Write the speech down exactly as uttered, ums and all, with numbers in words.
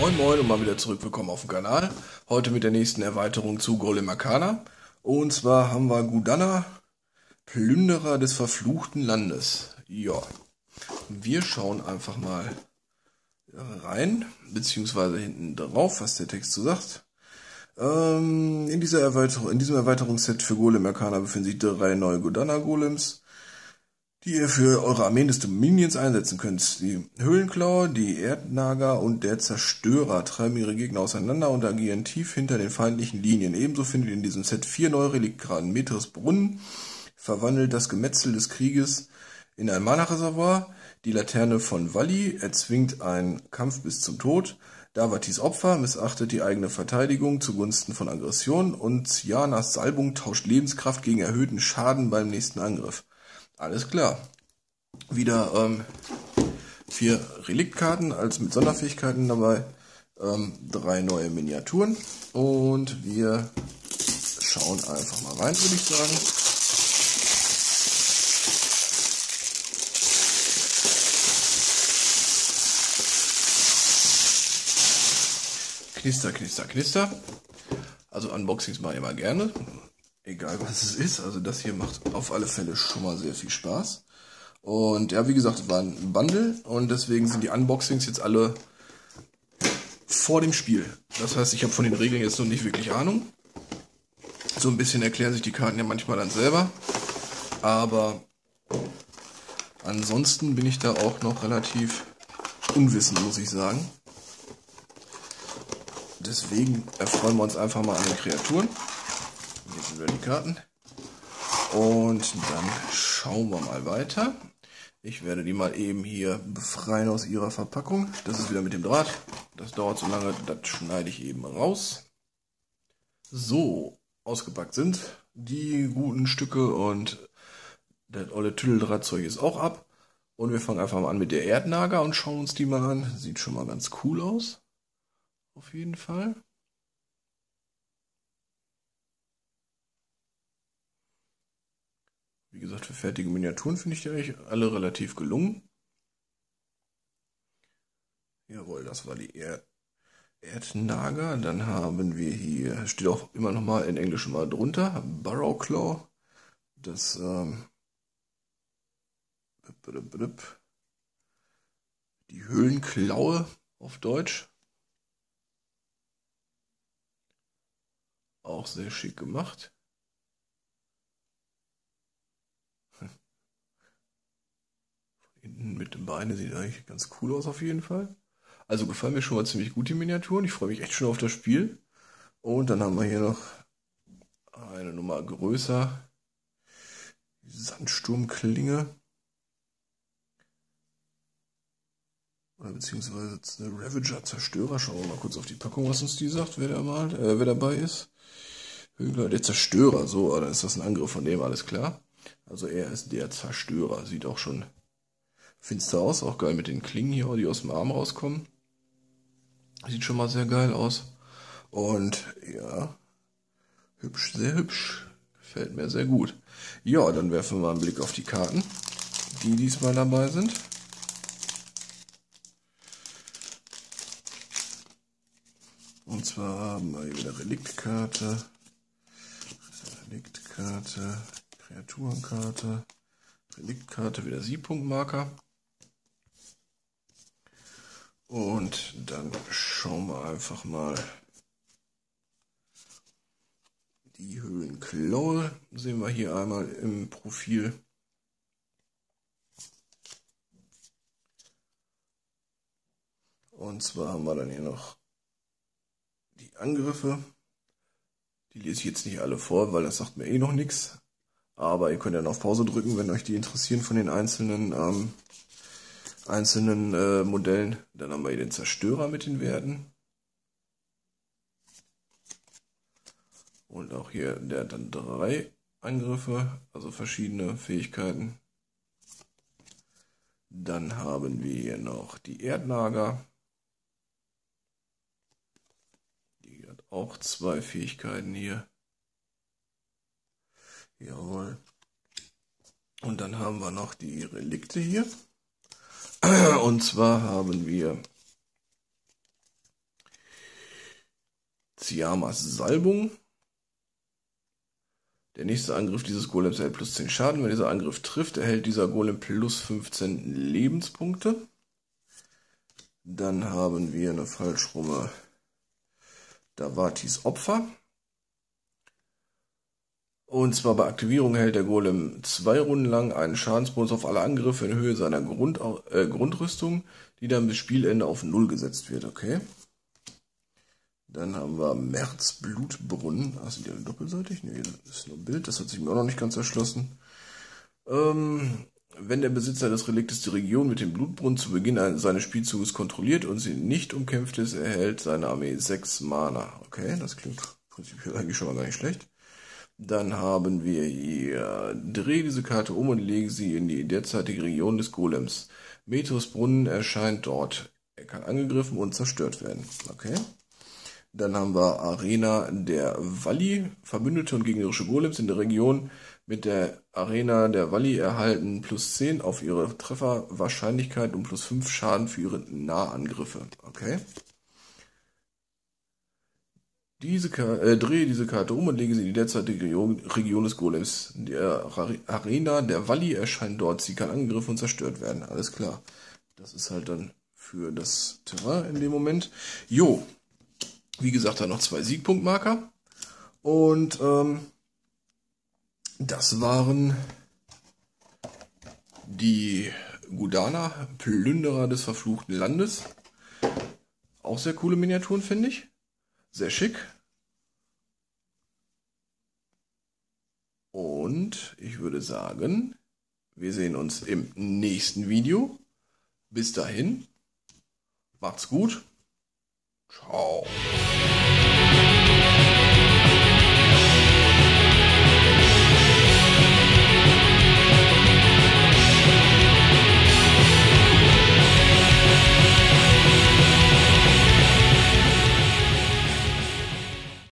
Moin Moin und mal wieder zurück, willkommen auf dem Kanal. Heute mit der nächsten Erweiterung zu Golem Arcana. Und zwar haben wir Gudana, Plünderer des verfluchten Landes. Ja, wir schauen einfach mal rein, beziehungsweise hinten drauf, was der Text so sagt. Ähm, in, dieser Erweiterung, in diesem Erweiterungsset für Golem Arcana befinden sich drei neue Gudana Golems, die ihr für eure Armeen des Dominions einsetzen könnt. Die Höhlenklaue, die Erdnager und der Zerstörer treiben ihre Gegner auseinander und agieren tief hinter den feindlichen Linien. Ebenso findet ihr in diesem Set vier neue Reliktkarten. Mithras Brunnen verwandelt das Gemetzel des Krieges in ein Mana-Reservoir. Die Laterne von Valli erzwingt einen Kampf bis zum Tod. Davatis Opfer missachtet die eigene Verteidigung zugunsten von Aggression. Und Cianas Salbung tauscht Lebenskraft gegen erhöhten Schaden beim nächsten Angriff. Alles klar. Wieder ähm, vier Reliktkarten als mit Sonderfähigkeiten dabei. Ähm, drei neue Miniaturen. Und wir schauen einfach mal rein, würde ich sagen. Knister, knister, knister. Also Unboxings mache ich immer gerne. Egal was es ist, also das hier macht auf alle Fälle schon mal sehr viel Spaß. Und ja, wie gesagt, es war ein Bundle und deswegen sind die Unboxings jetzt alle vor dem Spiel. Das heißt, ich habe von den Regeln jetzt noch nicht wirklich Ahnung. So ein bisschen erklären sich die Karten ja manchmal dann selber. Aber ansonsten bin ich da auch noch relativ unwissend, muss ich sagen. Deswegen erfreuen wir uns einfach mal an den Kreaturen. Hier sind wieder die Karten. Und dann schauen wir mal weiter. Ich werde die mal eben hier befreien aus ihrer Verpackung. Das ist wieder mit dem Draht. Das dauert so lange, das schneide ich eben raus. So, ausgepackt sind die guten Stücke und das olle Tüdeldrahtzeug ist auch ab. Und wir fangen einfach mal an mit der Erdnager und schauen uns die mal an. Sieht schon mal ganz cool aus. Auf jeden Fall. Wie gesagt, für fertige Miniaturen finde ich die eigentlich alle relativ gelungen. Jawohl, das war die Erd Erdnager. Dann haben wir hier, steht auch immer noch mal in Englisch mal drunter, Burrowclaw. Das ähm, die Höhlenklaue auf Deutsch. Auch sehr schick gemacht. Hinten mit den Beinen sieht eigentlich ganz cool aus auf jeden Fall. Also gefallen mir schon mal ziemlich gut die Miniaturen. Ich freue mich echt schon auf das Spiel. Und dann haben wir hier noch eine Nummer größer. Die Sandsturmklinge. Oder beziehungsweise eine Ravager Zerstörer. Schauen wir mal kurz auf die Packung, was uns die sagt, wer, da mal, äh, wer dabei ist. Der Zerstörer, so, oder ist das ein Angriff von dem, alles klar. Also er ist der Zerstörer. Sieht auch schon finster aus, auch geil mit den Klingen hier, die aus dem Arm rauskommen. Sieht schon mal sehr geil aus. Und ja, hübsch, sehr hübsch. Gefällt mir sehr gut. Ja, dann werfen wir mal einen Blick auf die Karten, die diesmal dabei sind. Und zwar haben wir hier wieder Reliktkarte, Reliktkarte, Kreaturenkarte, Reliktkarte, wieder Siebpunktmarker. Und dann schauen wir einfach mal die Höhlenklaue. Sehen wir hier einmal im Profil. Und zwar haben wir dann hier noch die Angriffe. Die lese ich jetzt nicht alle vor, weil das sagt mir eh noch nichts. Aber ihr könnt dann auf Pause drücken, wenn euch die interessieren von den einzelnen ähm, einzelnen äh, Modellen. Dann haben wir hier den Zerstörer mit den Werten. Und auch hier, der hat dann drei Angriffe, also verschiedene Fähigkeiten. Dann haben wir hier noch die Erdnager. Die hat auch zwei Fähigkeiten hier. Jawohl. Und dann haben wir noch die Relikte hier. Und zwar haben wir Ziamas Salbung. Der nächste Angriff dieses Golems erhält plus zehn Schaden. Wenn dieser Angriff trifft, erhält dieser Golem plus fünfzehn Lebenspunkte. Dann haben wir eine Falschrumme Davatis Opfer. Und zwar bei Aktivierung erhält der Golem zwei Runden lang einen Schadensbonus auf alle Angriffe in Höhe seiner Grund, äh, Grundrüstung, die dann bis Spielende auf null gesetzt wird. Okay. Dann haben wir Märzblutbrunnen. Ah, sind die alle doppelseitig? Ne, das ist nur ein Bild. Das hat sich mir auch noch nicht ganz erschlossen. Ähm, wenn der Besitzer des Reliktes die Region mit dem Blutbrunnen zu Beginn seines Spielzuges kontrolliert und sie nicht umkämpft ist, erhält seine Armee sechs Mana. Okay, das klingt prinzipiell eigentlich schon mal gar nicht schlecht. Dann haben wir hier, dreh diese Karte um und lege sie in die derzeitige Region des Golems. Meteosbrunnen erscheint dort. Er kann angegriffen und zerstört werden. Okay. Dann haben wir Arena der Valli. Verbündete und gegnerische Golems in der Region mit der Arena der Valli erhalten plus zehn auf ihre Trefferwahrscheinlichkeit und plus fünf Schaden für ihre Nahangriffe. Okay. Diese äh, drehe diese Karte um und lege sie in die derzeitige Region, Region des Golems. Die Arena der Valli erscheint dort. Sie kann angegriffen und zerstört werden. Alles klar. Das ist halt dann für das Terrain in dem Moment. Jo. Wie gesagt, da noch zwei Siegpunktmarker. Und ähm, das waren die Gudana, Plünderer des verfluchten Landes. Auch sehr coole Miniaturen, finde ich. Sehr schick. Und ich würde sagen, wir sehen uns im nächsten Video. Bis dahin, macht's gut. Ciao.